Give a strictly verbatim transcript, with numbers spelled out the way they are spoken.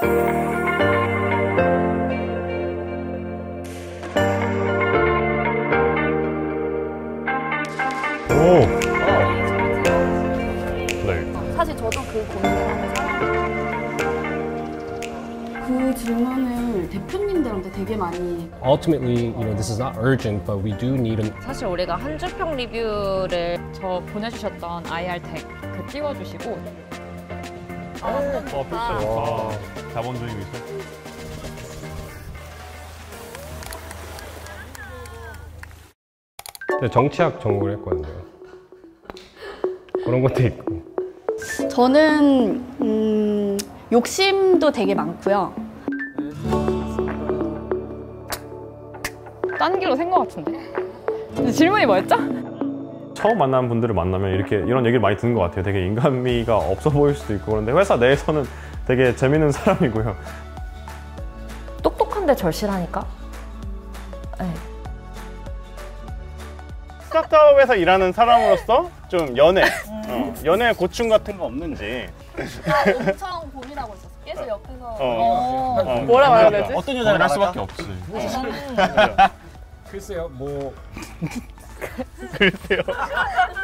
오. 네. 사실 저도 그 고민을 하는 사람이에요. 그 질문을 대표님들한테 되게 많이. Ultimately, you know, this is not urgent, but we do need a. 사실 우리가 한 줄평 리뷰를 저 보내주셨던 아이알 택 그 띄워주시고. 아, 어, 아, 자본주의 미술. 정치학 전공을 했거든요. 그런 것도 있고. 저는 음, 욕심도 되게 많고요. 딴 길로 샌 것 같은데? 근데 질문이 뭐였죠? 처음 만난 분들을 만나면 이렇게 이런 얘기를 많이 듣는 것 같아요. 되게 인간미가 없어 보일 수도 있고 그런데 회사 내에서는 되게 재밌는 사람이고요. 똑똑한데 절실하니까? 네. 스타트업에서 일하는 사람으로서 좀 연애, 어, 연애 고충 같은 거 없는지. 나 엄청 고민하고 있었어. 계속 옆에서. 어. 어. 어. 뭐라 말해야 되지? 어떤 여자를 할 수밖에 없지. 글쎄요, 뭐. 글쎄요.